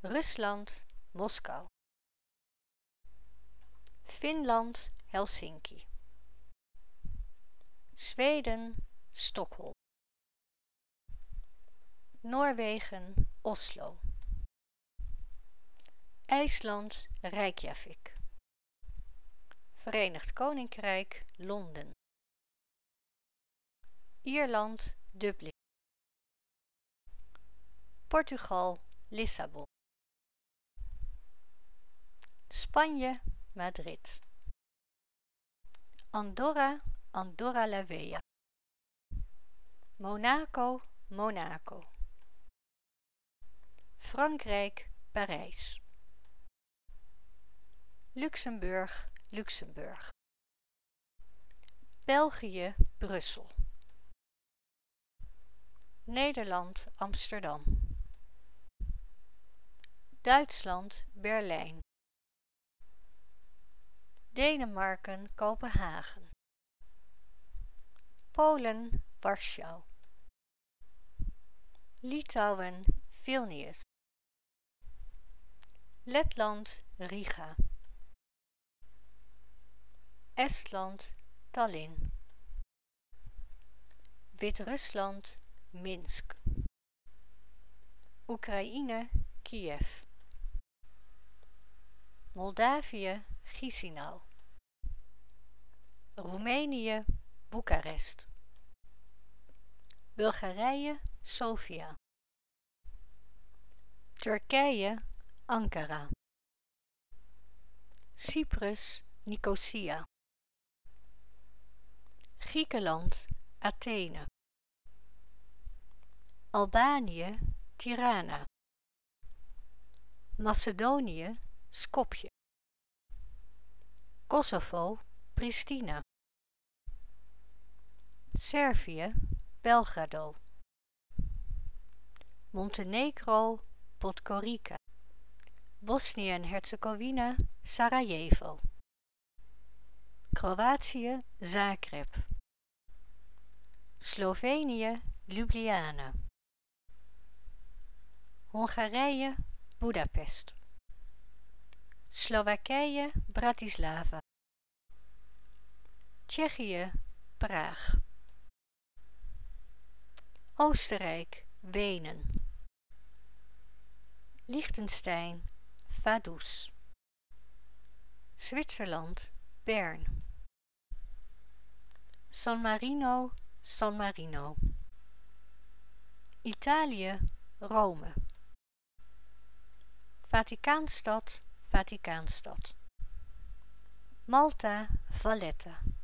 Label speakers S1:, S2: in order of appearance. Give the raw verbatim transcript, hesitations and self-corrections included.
S1: Rusland, Moskou. Finland, Helsinki. Zweden, Stockholm. Noorwegen, Oslo. IJsland, Reykjavik. Verenigd Koninkrijk, Londen. Ierland, Dublin. Portugal, Lissabon. Spanje, Madrid. Andorra, Andorra la Vella. Monaco, Monaco. Frankrijk, Parijs. Luxemburg, Luxemburg. België, Brussel. Nederland, Amsterdam. Duitsland, Berlijn. Denemarken, Kopenhagen. Polen, Warschau. Litouwen, Vilnius. Letland, Riga. Estland, Tallinn. Wit-Rusland, Minsk. Oekraïne, Kiev. Moldavië, Chisinau. Roemenië, Boekarest. Bulgarije, Sofia. Turkije, Ankara. Cyprus, Nicosia. Griekenland, Athene. Albanië, Tirana. Macedonië, Skopje. Kosovo, Pristina. Servië, Belgrado. Montenegro, Podgorica. Bosnië en Herzegovina, Sarajevo. Kroatië, Zagreb. Slovenië, Ljubljana. Hongarije, Budapest. Slowakije, Bratislava. Tsjechië, Praag. Oostenrijk, Wenen. Liechtenstein, Vaduz. Zwitserland, Bern. San Marino, San Marino. Italië, Rome. Vaticaanstad, Vaticaanstad. Malta, Valletta.